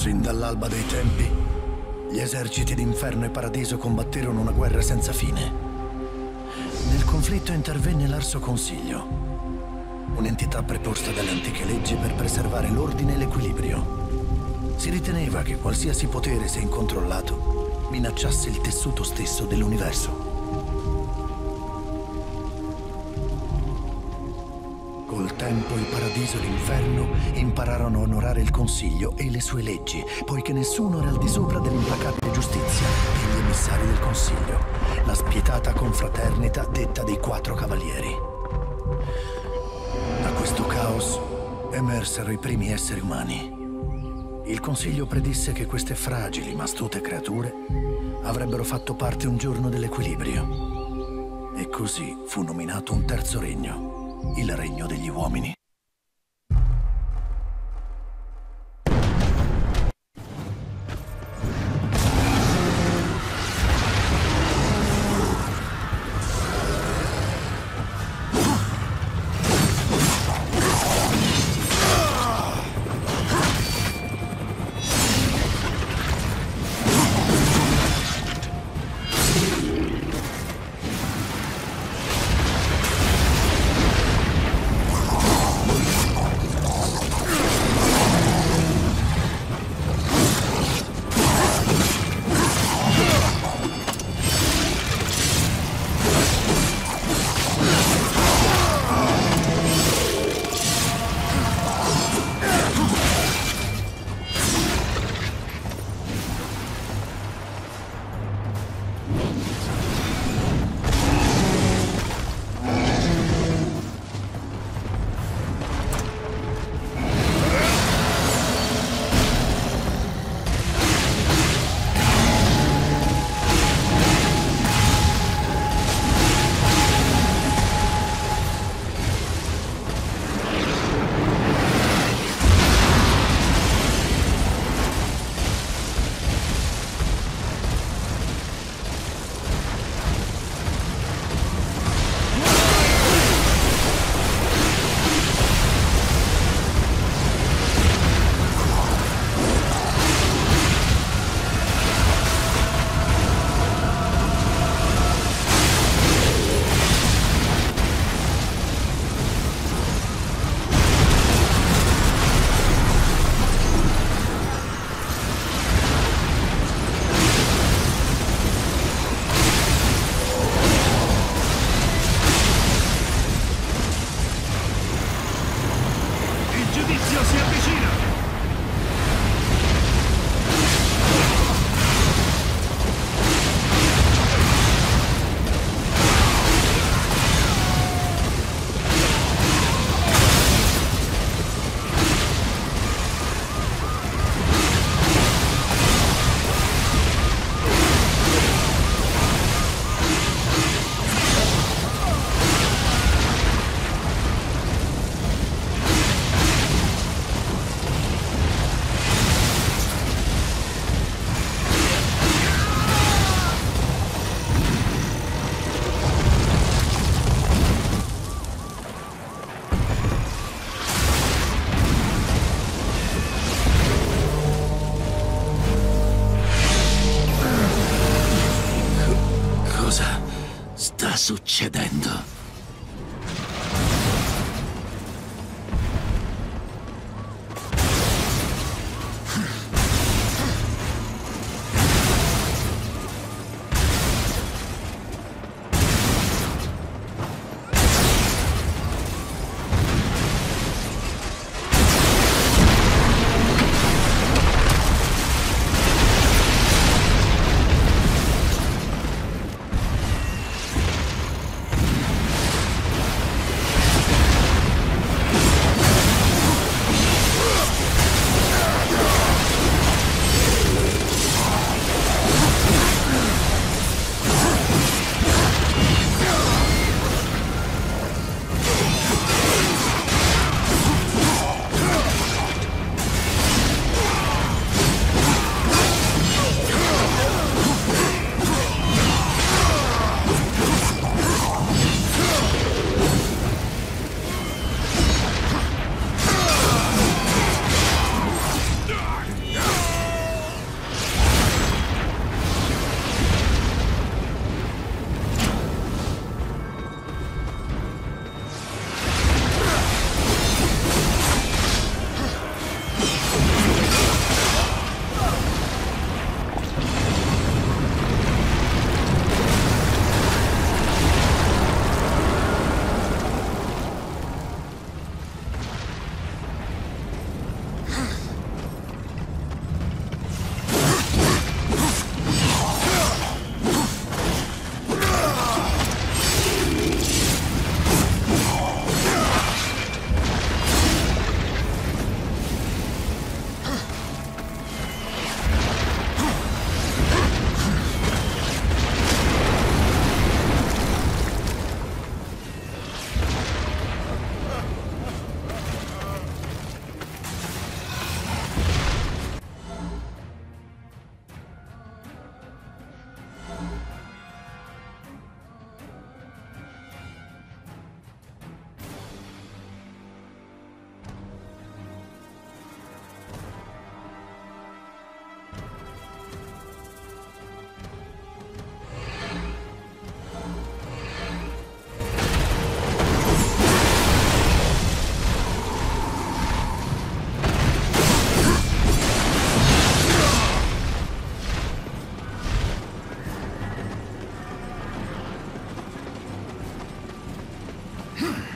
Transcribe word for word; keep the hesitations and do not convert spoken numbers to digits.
Sin dall'alba dei tempi, gli eserciti d'Inferno e Paradiso combatterono una guerra senza fine. Nel conflitto intervenne l'Arso Consiglio, un'entità preposta dalle antiche leggi per preservare l'ordine e l'equilibrio. Si riteneva che qualsiasi potere, se incontrollato, minacciasse il tessuto stesso dell'universo. Col tempo il Paradiso e l'Inferno impararono a onorare il Consiglio e le sue leggi, poiché nessuno era al di sopra dell'implacabile giustizia e gli emissari del Consiglio, la spietata confraternita detta dei Quattro Cavalieri. Da questo caos emersero i primi esseri umani. Il Consiglio predisse che queste fragili ma astute creature avrebbero fatto parte un giorno dell'equilibrio. E così fu nominato un terzo regno. Il regno degli uomini. Succedendo. Hm.